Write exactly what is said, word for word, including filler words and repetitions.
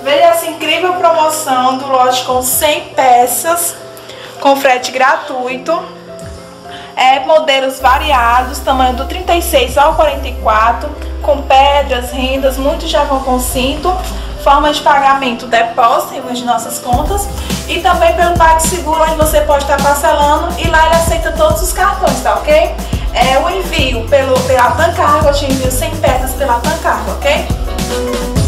Veja essa incrível promoção do lote com cem peças, com frete gratuito. É, modelos variados, tamanho do trinta e seis ao quarenta e quatro, com pedras, rendas, muitos já vão com cinto. Forma de pagamento, depósito em uma de nossas contas. E também pelo PagSeguro, onde você pode estar parcelando. E lá ele aceita todos os cartões, tá ok? É, o envio pelo, pela Tancargo, eu te envio cem peças pela Tancargo, ok?